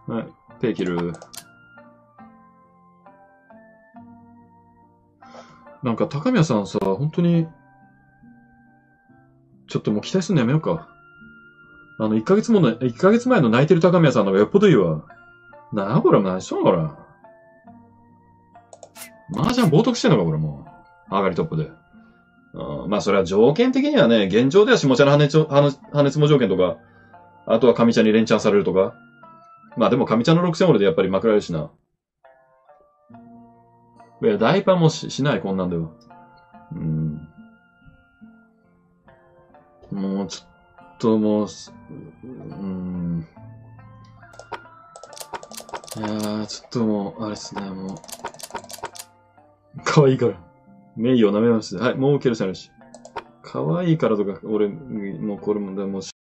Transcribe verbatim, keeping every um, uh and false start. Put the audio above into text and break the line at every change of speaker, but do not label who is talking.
はい。ペイ切る。なんか、高宮さんさ、本当に、ちょっともう期待するのやめようか。あの、いっかげつもの、いっかげつまえの泣いてる高宮さんの方がよっぽどいいわ。なあ、これ、何しとんのこれ。麻雀冒涜してんのか、これもう。上がりトップで。うん、まあ、それは条件的にはね、現状では下茶の羽根羽根つも条件とか、あとは上茶に連チャンされるとか。まあでも上茶のろくせんオールでやっぱりまくられるしな。いや、大パンも し, しない、こんなんでは。うん。もう、ちょっともう、うん。いやー、ちょっともう、あれっすね、もう。可愛いから。名誉を舐めました。はい、もう受けるしあるし。可愛いからとか、俺、もうこれも、もう